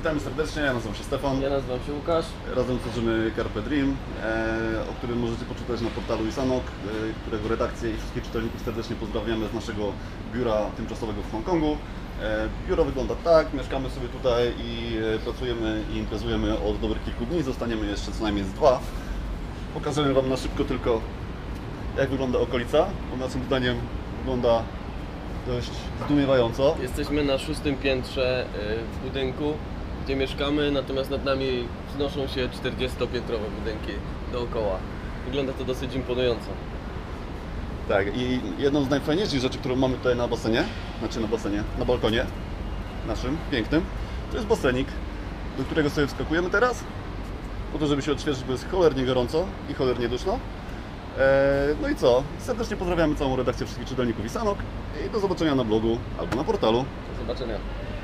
Witamy serdecznie, ja nazywam się Stefan. Ja nazywam się Łukasz. Razem tworzymy Carpe Dream, o którym możecie poczytać na portalu Isanok, którego redakcję i wszystkich czytelników serdecznie pozdrawiamy z naszego biura tymczasowego w Hongkongu. Biuro wygląda tak, mieszkamy sobie tutaj i pracujemy i imprezujemy od dobrych kilku dni, zostaniemy jeszcze co najmniej z 2. Pokażemy Wam na szybko tylko, jak wygląda okolica, bo naszym zdaniem wygląda dość zdumiewająco. Jesteśmy na 6. piętrze w budynku, gdzie mieszkamy, natomiast nad nami wznoszą się 40-piętrowe budynki dookoła. Wygląda to dosyć imponująco. Tak, i jedną z najfajniejszych rzeczy, którą mamy tutaj na basenie, na balkonie naszym, pięknym, to jest basenik, do którego sobie wskakujemy teraz, po to, żeby się odświeżyć, bo jest cholernie gorąco i cholernie duszno. No i co? Serdecznie pozdrawiamy całą redakcję wszystkich czytelników Isanok i do zobaczenia na blogu albo na portalu. Do zobaczenia.